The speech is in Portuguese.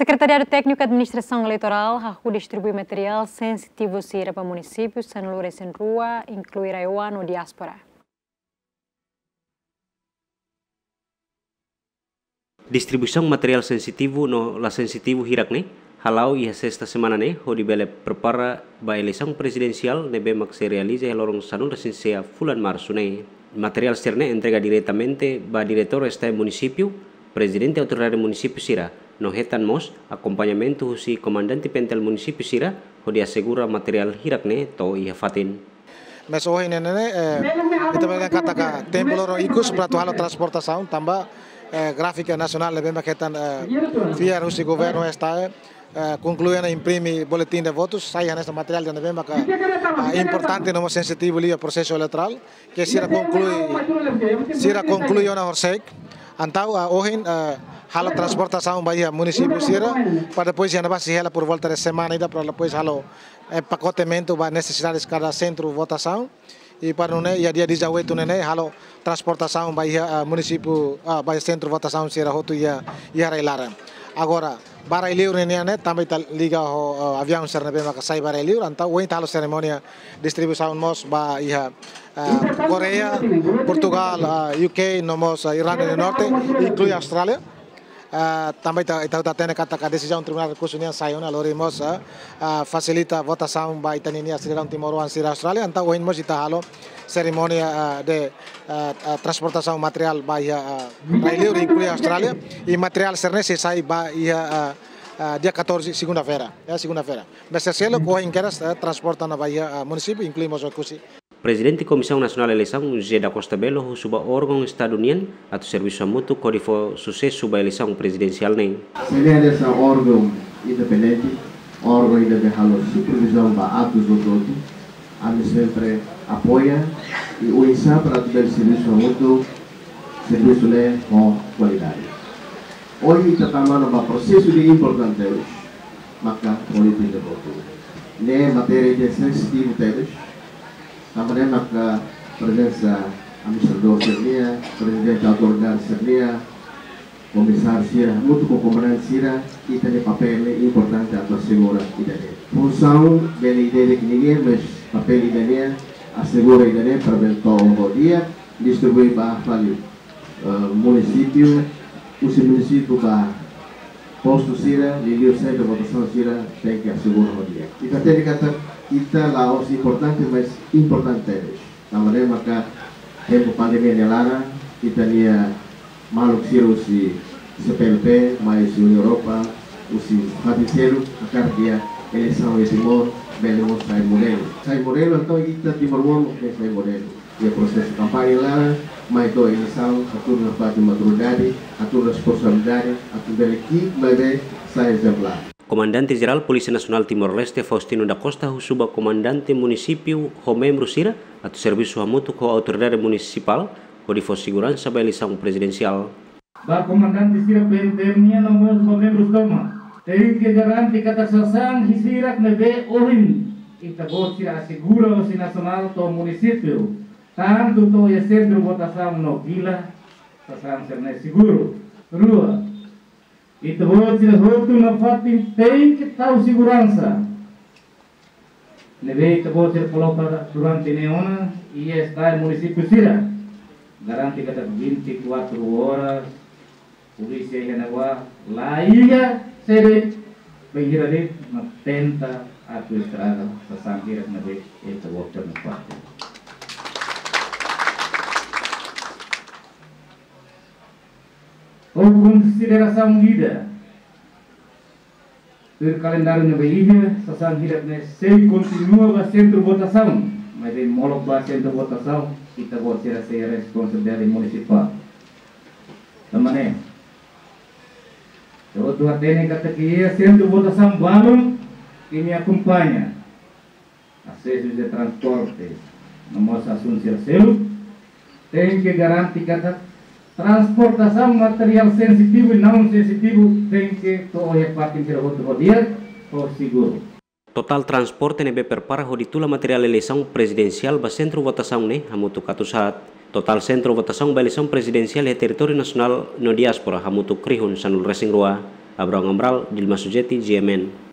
Secretariado Técnico de Administração Eleitoral ha distribui material sensitivo para municípios San Lorenzo em Rua, incluir a no diáspora. Distribuição material sensitivo no la sensitivo hirak ne halau e esta semana ne ho dibele prepara ba eleição presidencial ne bem que se realize em lorong San Lorenzo fulan março ne. Material externo entrega diretamente ba diretor este município, presidente autoridade município Sira. No hetan mos acompanhamento si comandante pentel município Sira ho dia segura material hirak ne to ia fatin. Mas hoje nene kita mereka katakan tempo loro ikus para halo transportação tambah gráfica nacional lebih maketan via rusi governo está concluindo imprime boletim de votos sai nesse material de bem maka importante no sensitivo ali o processo eleitoral que Sira conclui na Horsek antau hoje halo transportação bahia município Sira para depois já vai se ela por volta de semana ainda para depois halo pacotamento vai necessidades cada centro votação e para não ia dia 18 nene halo transportação bahia município bahia centro votação Sira hotu ia reilara agora barai liur nene também liga o avião serna bem maka sai barai liur antau o halo cerimônia distribuição mos bahia Coreia Portugal UK nomos Irlanda do Norte inclui Austrália também está tendo a decisão do Tribunal de Recursos União saiu na Lorimos facilita a votação para Itania Sri Timor Sri Austrália então hoje nós está halo cerimônia de transportação material bahia Raileu inclui Austrália e material sernese sai bahia dia 14 segunda-feira mas se ele corre em queras transporta na bahia município incluímos o curso. Presidente Comissão Nacional de Eleição, José da Costa Belo, suba órgão estado-união atau serviço mútuo código sucesso da eleição presidencial nem. Seria esse órgão independente, órgão independente, supervisão da atos do voto, a mim sempre apoia e o INSA para o serviço mútuo, serviço com qualidade. Hoje estamos num processo de importante hoje, maka política de voto. Ne matéria de sensitivo deles. Também maka presença administrador Sernia, presidente autoridade Sernia, comissário Sira, muito com comandante Sira, e tem papel importante para assegurar a ideia. Função da ideia que ninguém, mas papel ideia, assegura a ideia para bentar o dia, distribuir para o município, os municípios para posto Sira, líder centro de votação Sira, tem que assegurar o dia. E até kata kita lá os importantes, mas importantes. Também maka tempo pandemia nelara kita nia maluk siru si CPLP, mais União Europa, si Fabicelo, agar dia eleição de Timor, belemos sai modelo, então kita Timor que sai modelo. E processo de campanha lá, mais do eleição, atur na parte de maturidade, atur responsabilidade, atur beleki, mas sai exemplar. Comandante Geral Polícia Nacional Timor-Leste Faustino da Costa suba comandante município ho membro Sira atau serviço mútuo com a autoridade municipal ou de segurança da eleição presidencial. Ba comandante Sira pentemnya nomor ho membro toma. Tem que garantir kata sasang hisirak nebe ohin ita bot Sira assegura o nacional to município tanto to ya centro votação no gila sasang serna seguro. Rua itu buat sila hotu na fatin tem que tahu segurança. Neve itu buat sila coloca durante neona e está no município Sira. Garanti kata 24 horas polícia yang nawa laia sede pengira na tenta atau estrada sasangkira neve itu buat na fatin. Com consideração lida, o calendário na Bahia, sasang hirap na se continua a centro votação, mas em molok ba centro votação, kita buat será responsabilidade municipal. Tamane, eu tu atene kata que centro votação balon que me acompanha, acesso de transporte, na nossa assunção tem que garantir kata transportação material sensitivo e não sensitivo tem que todo repartir para outro dia ou seguro. Total transporte nebe prepara ho ditula material eleição presidencial ba centro votação ne hamutu katusat. Total centro votação ba eleição presidencial e território nacional no diaspora hamutu krihun San Lorenzo Rua. Abraham Ambral, Dilma Sujeti, GMN.